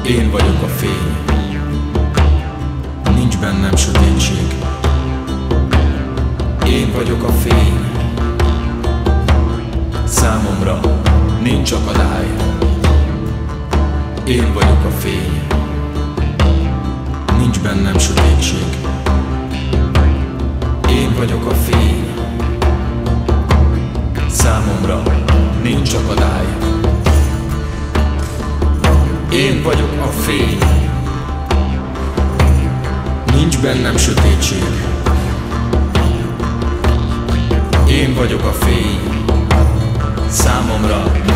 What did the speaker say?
Én vagyok a fény, nincs bennem sötétség. Én vagyok a fény, számomra nincs akadály. Én vagyok a fény, nincs bennem sötétség. Én vagyok a fény, számomra nincs akadály. Én vagyok a fény, nincs bennem sötétség. Én vagyok a fény, számomra